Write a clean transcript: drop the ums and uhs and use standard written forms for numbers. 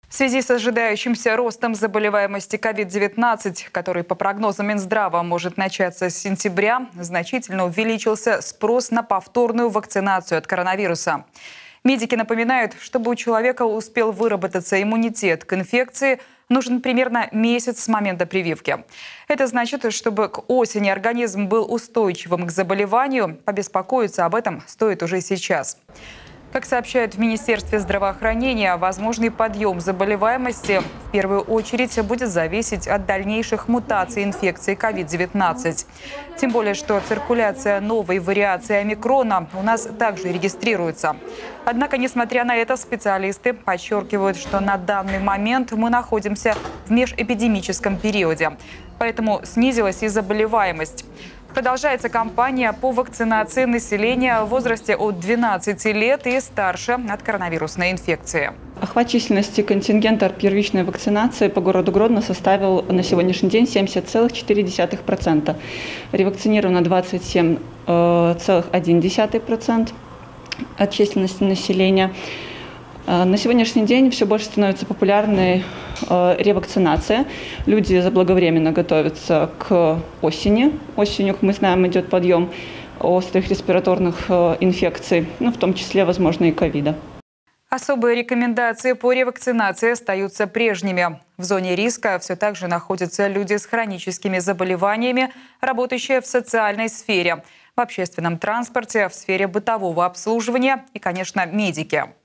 В связи с ожидающимся ростом заболеваемости COVID-19, который, по прогнозам Минздрава, может начаться с сентября, значительно увеличился спрос на повторную вакцинацию от коронавируса. Медики напоминают, чтобы у человека успел выработаться иммунитет к инфекции, нужен примерно месяц с момента прививки. Это значит, чтобы к осени организм был устойчивым к заболеванию, побеспокоиться об этом стоит уже сейчас. Как сообщают в Министерстве здравоохранения, возможный подъем заболеваемости в первую очередь будет зависеть от дальнейших мутаций инфекции COVID-19. Тем более, что циркуляция новой вариации омикрона у нас также регистрируется. Однако, несмотря на это, специалисты подчеркивают, что на данный момент мы находимся в межэпидемическом периоде. Поэтому снизилась и заболеваемость. Продолжается кампания по вакцинации населения в возрасте от 12 лет и старше от коронавирусной инфекции. Охват численности контингента первичной вакцинации по городу Гродно составил на сегодняшний день 70,4%. Ревакцинировано 27,1% от численности населения. На сегодняшний день все больше становится популярной ревакцинация. Люди заблаговременно готовятся к осени. Осенью, как мы знаем, идет подъем острых респираторных инфекций, в том числе, возможно, и ковида. Особые рекомендации по ревакцинации остаются прежними. В зоне риска все так же находятся люди с хроническими заболеваниями, работающие в социальной сфере, в общественном транспорте, в сфере бытового обслуживания и, конечно, медики.